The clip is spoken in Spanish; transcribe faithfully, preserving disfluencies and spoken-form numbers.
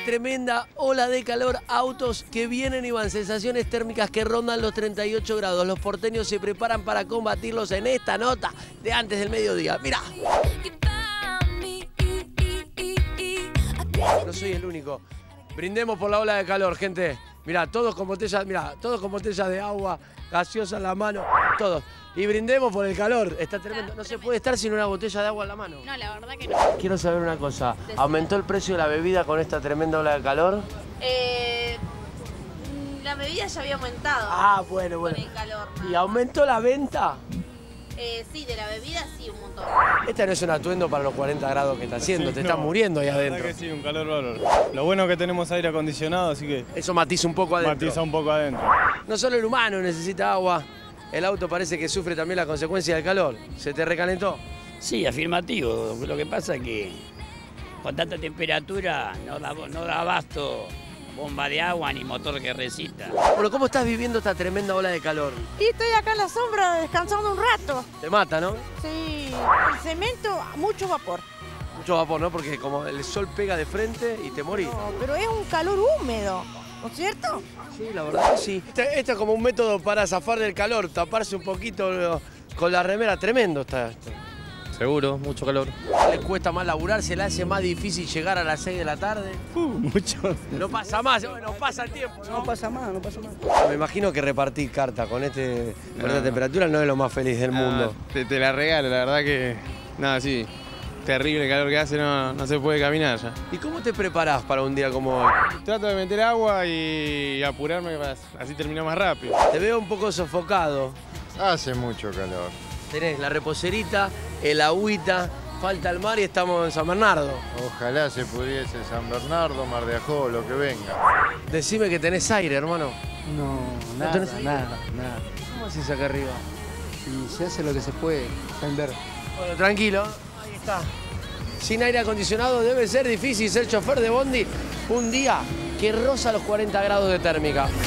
tremenda ola de calor, autos que vienen y van, sensaciones térmicas que rondan los treinta y ocho grados. Los porteños se preparan para combatirlos en esta nota de antes del mediodía. Mirá. No soy el único. Brindemos por la ola de calor, gente. Mirá, todos con botellas, mirá, todos con botellas de agua, gaseosa en la mano, todos. Y brindemos por el calor, está tremendo. No se puede estar sin una botella de agua en la mano. No, la verdad que no. Quiero saber una cosa, ¿aumentó el precio de la bebida con esta tremenda ola de calor? Eh, la bebida ya había aumentado. Ah, bueno, bueno. Con el calor. ¿Y aumentó la venta? Eh, sí, de la bebida sí, un montón. Este no es un atuendo para los cuarenta grados que está haciendo, Sí, te no, estás muriendo ahí la adentro. verdad que sí, un calor bárbaro. Lo bueno es que tenemos aire acondicionado, así que Eso matiza un poco adentro. matiza un poco adentro. No solo el humano necesita agua, el auto parece que sufre también la consecuencia del calor. ¿Se te recalentó? Sí, afirmativo. Lo que pasa es que con tanta temperatura no da, no da abasto bomba de agua ni motor que resista. Bueno, ¿cómo estás viviendo esta tremenda ola de calor? Y estoy acá en la sombra descansando un rato. Te mata, ¿no? Sí, el cemento, mucho vapor. Mucho vapor, ¿no? Porque como el sol pega de frente y te morís. No, pero es un calor húmedo, ¿no es cierto? Sí, la verdad que sí. Este, este es como un método para zafar del calor, taparse un poquito con la remera. Tremendo está esto. Seguro, mucho calor. ¿Le cuesta más laburar? ¿Se le hace más difícil llegar a las seis de la tarde? Uh, mucho. No pasa más, no pasa el tiempo, ¿no? No pasa más, no pasa más. Me imagino que repartir carta con, este, con No, esta no. temperatura no es lo más feliz del mundo. Te, te la regalo, la verdad que. Nada, sí. Terrible el calor que hace, no, no se puede caminar ya. ¿Y cómo te preparás para un día como hoy? Trato de meter agua y apurarme, para- así termino más rápido. Te veo un poco sofocado. Hace mucho calor. Tenés la reposerita, el agüita, falta el mar y estamos en San Bernardo. Ojalá se pudiese San Bernardo, Mar de Ajó, lo que venga. Decime que tenés aire, hermano. No, ¿No nada, tenés aire? nada, nada. ¿Cómo haces acá arriba? Y se hace lo que se puede, vender. Bueno, tranquilo, ahí está. Sin aire acondicionado debe ser difícil ser chofer de bondi un día que roza los cuarenta grados de térmica.